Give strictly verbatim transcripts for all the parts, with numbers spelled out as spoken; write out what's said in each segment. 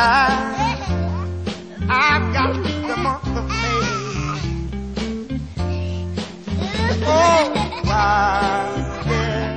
I've got the month of May. Oh, why, yes.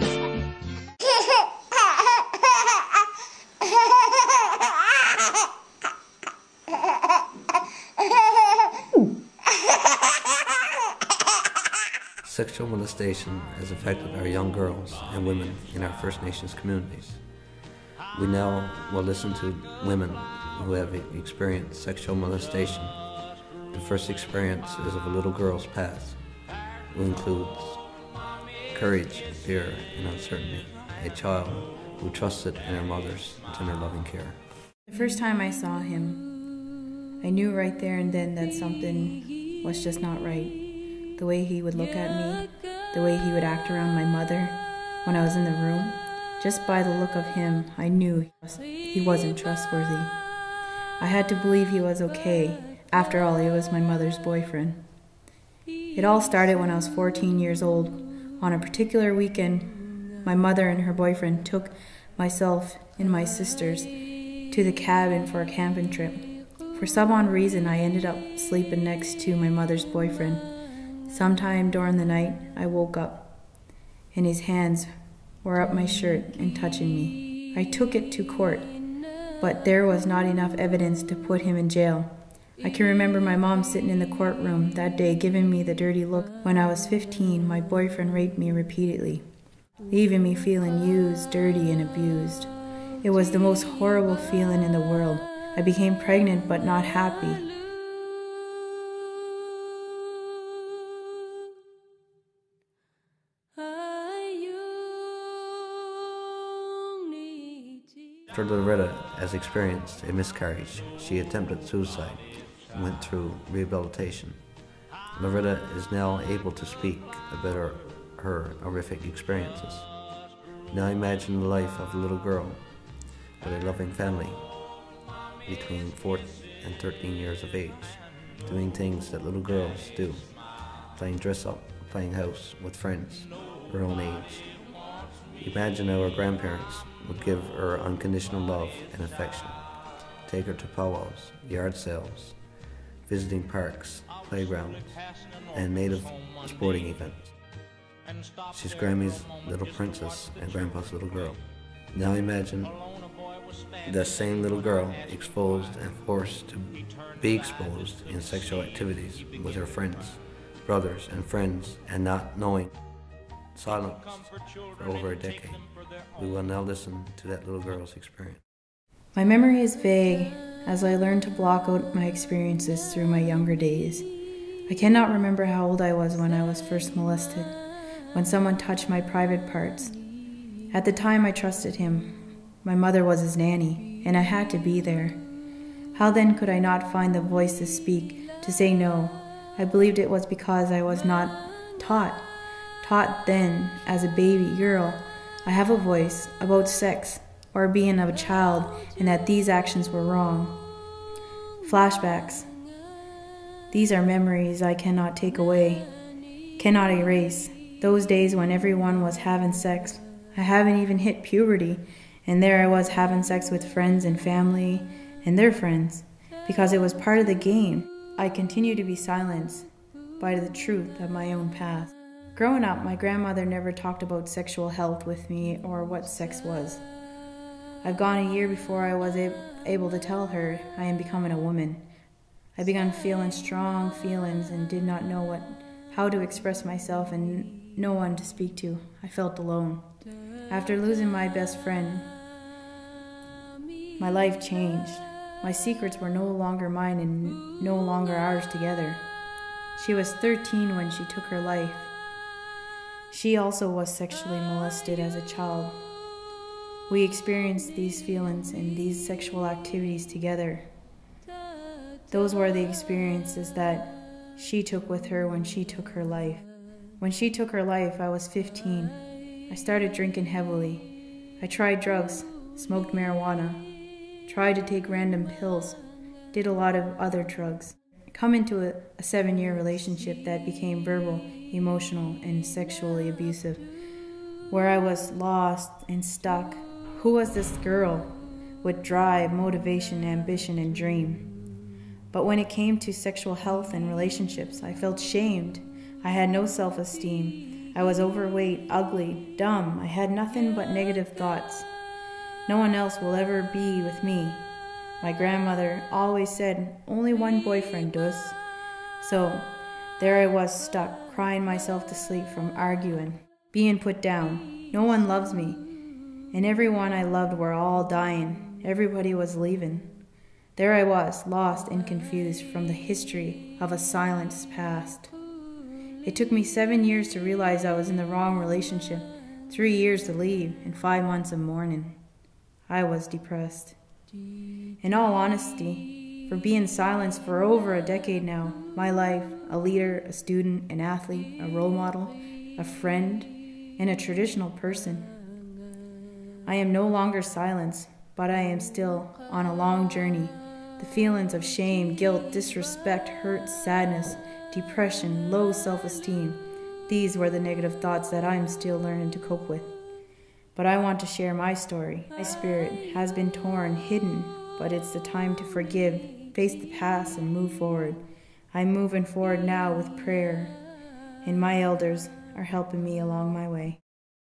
Sexual molestation has affected our young girls and women in our First Nations communities. We now will listen to women who have experienced sexual molestation. The first experience is of a little girl's past, who includes courage, fear, and uncertainty. A child who trusted in her mother's tender loving care. The first time I saw him, I knew right there and then that something was just not right. The way he would look at me, the way he would act around my mother when I was in the room, just by the look of him, I knew he wasn't trustworthy. I had to believe he was okay. After all, he was my mother's boyfriend. It all started when I was fourteen years old. On a particular weekend, my mother and her boyfriend took myself and my sisters to the cabin for a camping trip. For some odd reason, I ended up sleeping next to my mother's boyfriend. Sometime during the night, I woke up, and his hands were up my shirt and touching me. I took it to court, but there was not enough evidence to put him in jail. I can remember my mom sitting in the courtroom that day giving me the dirty look. When I was fifteen, my boyfriend raped me repeatedly, leaving me feeling used, dirty, and abused. It was the most horrible feeling in the world. I became pregnant but not happy. After Loretta has experienced a miscarriage, she attempted suicide and went through rehabilitation. Loretta is now able to speak about her, her horrific experiences. Now imagine the life of a little girl with a loving family between four and thirteen years of age, doing things that little girls do, playing dress-up, playing house with friends her own age. Imagine how her grandparents would give her unconditional love and affection, take her to powwows, yard sales, visiting parks, playgrounds, and native sporting events. She's Grammy's little princess and Grandpa's little girl. Now imagine the same little girl exposed and forced to be exposed in sexual activities with her friends, brothers, and friends, and not knowing. Silenced for over a decade. We will now listen to that little girl's experience. My memory is vague as I learned to block out my experiences through my younger days. I cannot remember how old I was when I was first molested, when someone touched my private parts. At the time I trusted him. My mother was his nanny, and I had to be there. How then could I not find the voice to speak, to say no? I believed it was because I was not taught. Taught then, as a baby girl, I have a voice about sex or being a child, and that these actions were wrong. Flashbacks. These are memories I cannot take away, cannot erase. Those days when everyone was having sex. I haven't even hit puberty, and there I was having sex with friends and family and their friends, because it was part of the game. I continue to be silenced by the truth of my own past. Growing up, my grandmother never talked about sexual health with me or what sex was. I've gone a year before I was able to tell her I am becoming a woman. I began feeling strong feelings and did not know what, how to express myself and no one to speak to. I felt alone. After losing my best friend, my life changed. My secrets were no longer mine and no longer ours together. She was thirteen when she took her life. She also was sexually molested as a child. We experienced these feelings and these sexual activities together. Those were the experiences that she took with her when she took her life. When she took her life, I was fifteen. I started drinking heavily. I tried drugs, smoked marijuana, tried to take random pills, did a lot of other drugs. Come into a, a seven-year relationship that became verbal, emotional, and sexually abusive, where I was lost and stuck. Who was this girl? with drive, motivation, ambition, and dream. But when it came to sexual health and relationships, I felt shamed. I had no self-esteem. I was overweight, ugly, dumb. I had nothing but negative thoughts. No one else will ever be with me. My grandmother always said, only one boyfriend does. So there I was stuck, crying myself to sleep from arguing, being put down. No one loves me. And everyone I loved were all dying. Everybody was leaving. There I was, lost and confused from the history of a silenced past. It took me seven years to realize I was in the wrong relationship, three years to leave, and five months of mourning. I was depressed. In all honesty, for being silenced for over a decade now, my life, a leader, a student, an athlete, a role model, a friend, and a traditional person. I am no longer silenced, but I am still on a long journey. The feelings of shame, guilt, disrespect, hurt, sadness, depression, low self-esteem, these were the negative thoughts that I am still learning to cope with. But I want to share my story. My spirit has been torn, hidden, but it's the time to forgive, face the past, and move forward. I'm moving forward now with prayer, and my elders are helping me along my way.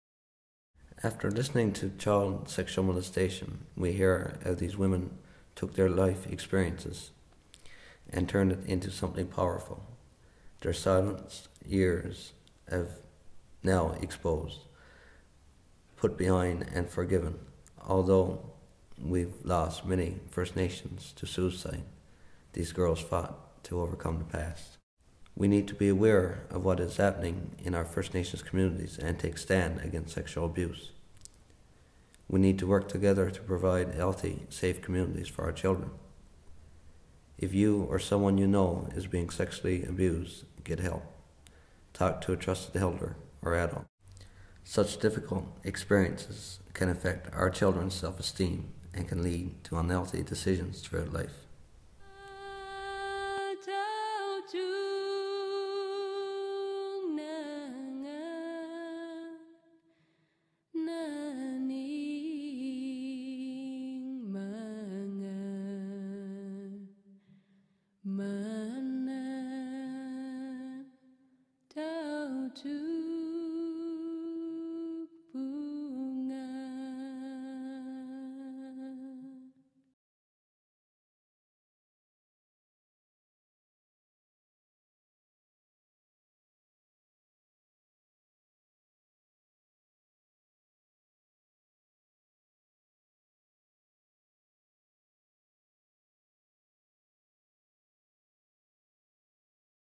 After listening to child sexual molestation, we hear how these women took their life experiences and turned it into something powerful. Their silenced years have now exposed, put behind and forgiven. Although we've lost many First Nations to suicide, these girls fought to overcome the past. We need to be aware of what is happening in our First Nations communities and take stand against sexual abuse. We need to work together to provide healthy, safe communities for our children. If you or someone you know is being sexually abused, get help. Talk to a trusted elder or adult. Such difficult experiences can affect our children's self-esteem and can lead to unhealthy decisions throughout life.